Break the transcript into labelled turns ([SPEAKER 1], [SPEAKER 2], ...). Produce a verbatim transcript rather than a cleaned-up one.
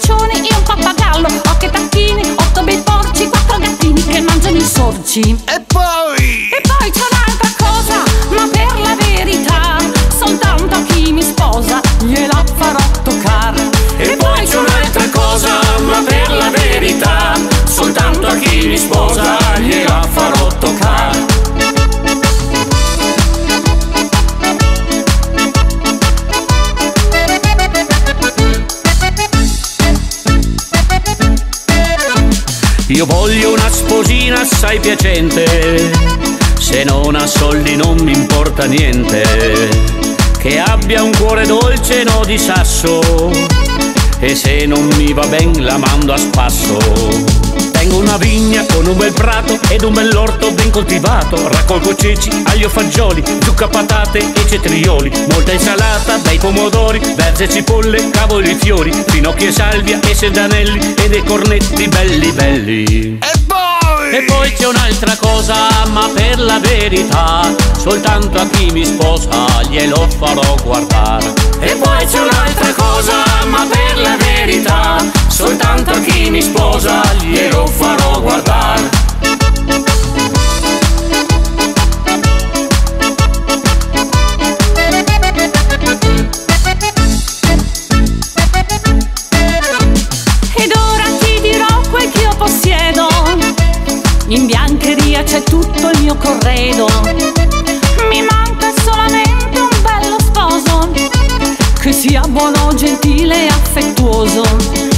[SPEAKER 1] piccioni, io un pappagallo, otto tacchini, otto bei porci, quattro gattini che mangiano i sorci.
[SPEAKER 2] E poi?
[SPEAKER 1] E poi c'è un'altra cosa, ma per la verità soltanto a chi mi sposa gliela farò toccare.
[SPEAKER 3] E poi c'è un'altra cosa, ma per la verità soltanto a chi mi sposa gliela farò toccare. Io voglio una sposina assai piacente, se non ha soldi non mi importa niente, che abbia un cuore dolce no di sasso, e se non mi va ben la mando a spasso. Tengo una vigna con un bel prato ed un bell'orto ben coltivato, raccolgo ceci, aglio, fagioli, zucca, patate e cetrioli, molta insalata, bei pomodori, verze, cipolle, cavoli, fiori, finocchi e salvia e serdanelli e dei cornetti belli belli.
[SPEAKER 2] E poi?
[SPEAKER 3] E poi c'è un'altra cosa, ma per la verità soltanto a chi mi sposa glielo farò guardare. E poi c'è un'altra cosa, ma per la verità soltanto a chi mi sposa glielo farò guardare.
[SPEAKER 1] Ed ora ti dirò quel che io possiedo, in biancheria c'è tutto il mio corredo. Mi manca solamente un bello sposo che sia buono, gentile e affettuoso.